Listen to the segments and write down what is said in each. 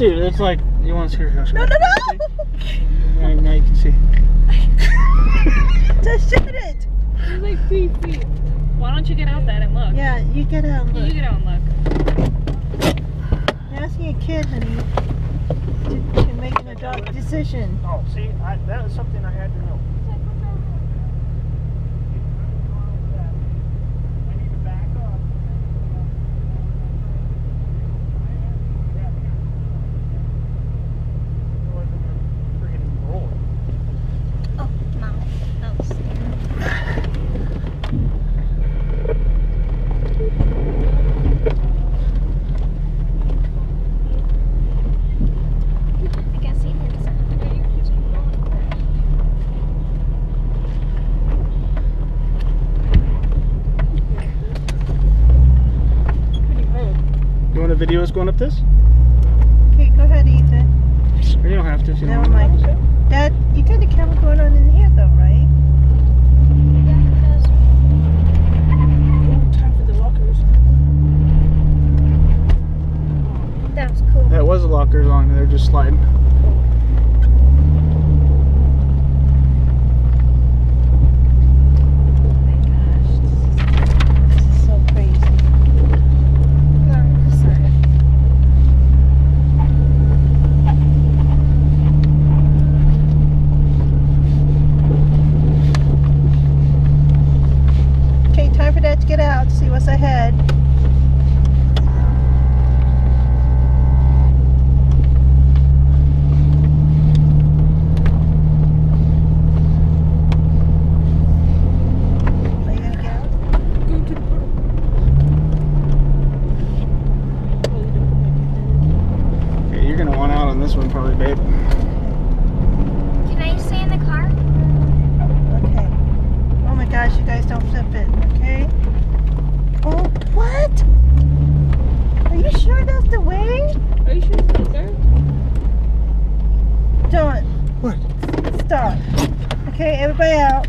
Dude, it's like, you want to see her? No, no, no! Now you can see. Just shut it! It's like 3 feet. Why don't you get out that and look? Yeah, you get out and look. You get out and look. You're asking a kid, honey, to make an adult decision. Oh, see, that was something I had to know. I need to back up. Oh, no. That was I guess he did something. You want a video us going up this? Okay, go ahead, Ethan. Or you don't have to if you Never don't want mind. Dad, you got the camera going on in here though, right? Yeah, because Oh, time for the lockers. that was cool. That was the lockers on, they're just sliding. Oh my gosh, this is so crazy. No, sorry. Okay, time for Dad to get out, see what's ahead. Are you gonna get out? Go to the portal. Okay, you're gonna want out on this one probably, babe. Can I stay in the car? Okay. Oh my gosh, you guys don't flip it, okay? Oh, what? Are you sure that's the way? Are you sure it's right there? Don't. What? Stop. Okay, everybody out.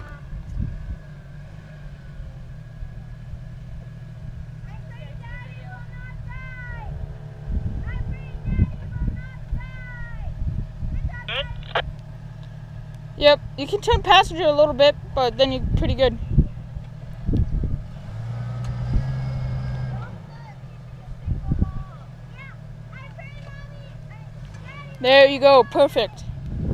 Yep, you can turn passenger a little bit, but then you're pretty good. There you go, perfect.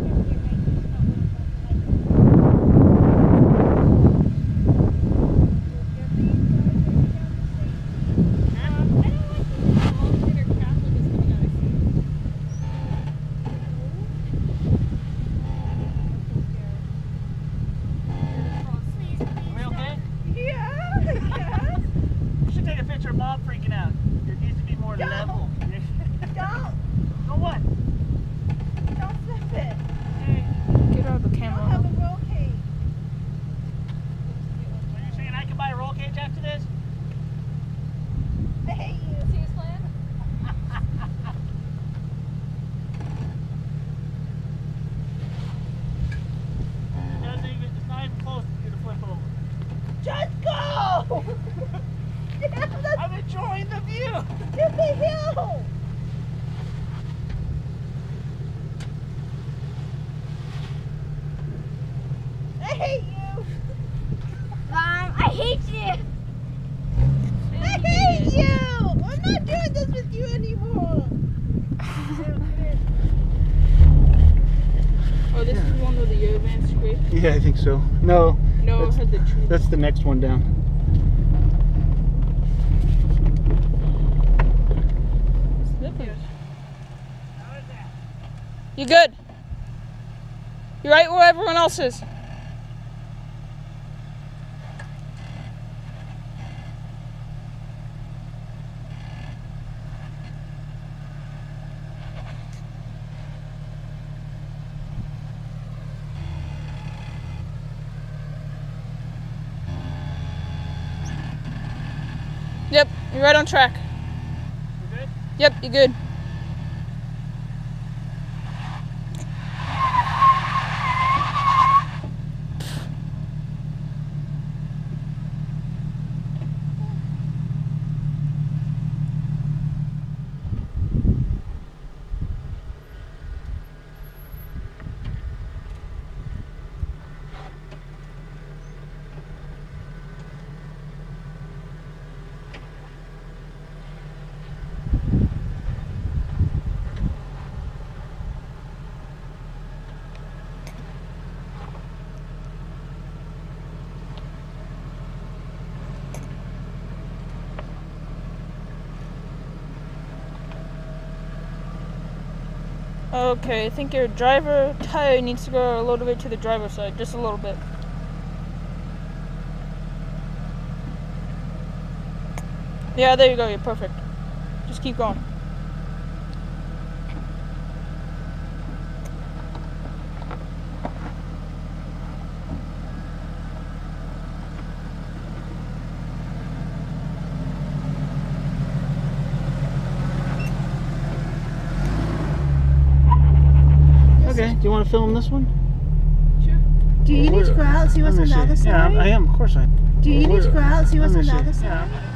We okay? Yeah, yeah. You should take a picture of Mom freaking out. There needs to be more Don't. level. Don't. So what? Don't flip it. Get out of the I don't camera. have a roll cage. So you're saying I can buy a roll cage after this? I hate you. It's not even close to you to flip over. Just go! Yeah, I'm enjoying the view. that's the hill! I hate you! Mom, I hate you. I hate you! I'm not doing this with you anymore! Oh, this is one with the advanced scrape. Yeah, I think so. No, No, I That's- heard the tree. that's the next one down. You good? You're right where everyone else is. Yep, you're right on track. You good? Yep, you're good. Okay, I think your driver tire needs to go a little bit to the driver's side, just a little bit. Yeah, there you go, you're perfect. Just keep going. Okay, do you want to film this one? Do you need to go out and see what's on the other side? Yeah, I am, of course I am. Do you need to go out and see what's Let on me the see. other side? Yeah.